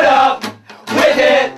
put up with it.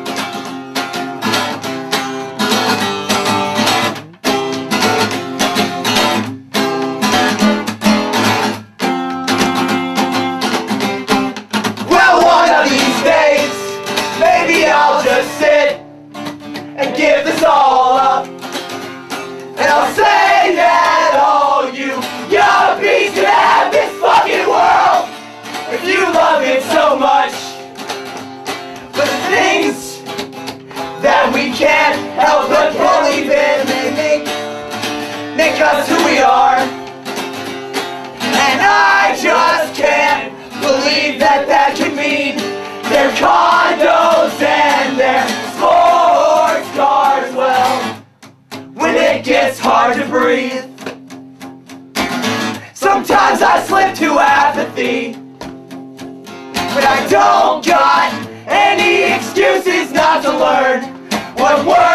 Well, one of these days, maybe I'll just sit and give this all up, and I'll say that all you yuppies can have this fucking world if you love it so much. But the things that we can't help but believe in, they make us who we are. And I just can't believe that that could mean their condos and their sports cars. Well, when it gets hard to breathe, sometimes I slip to apathy, but I don't got any excuses not to learn what words